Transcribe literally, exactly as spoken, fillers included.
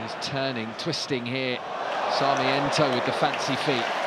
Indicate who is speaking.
Speaker 1: He's turning, twisting here. Sarmiento with the fancy feet.